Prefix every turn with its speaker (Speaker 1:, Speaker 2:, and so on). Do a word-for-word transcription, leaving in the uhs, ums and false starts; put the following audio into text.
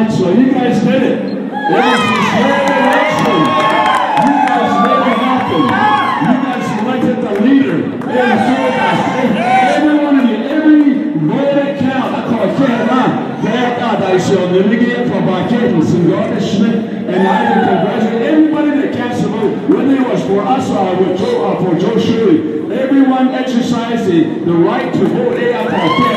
Speaker 1: right, so you guys did it. It was a slow election. You guys made it happen. You guys selected the leader. It was so fast. Every one of you, every vote count. I call it Canada. That I shall never get from my kittens and garnishment. And I can congratulate everybody that cast a vote, whether it was for us or with Joe, or for Joe Shirley. Everyone exercised the, the right to vote.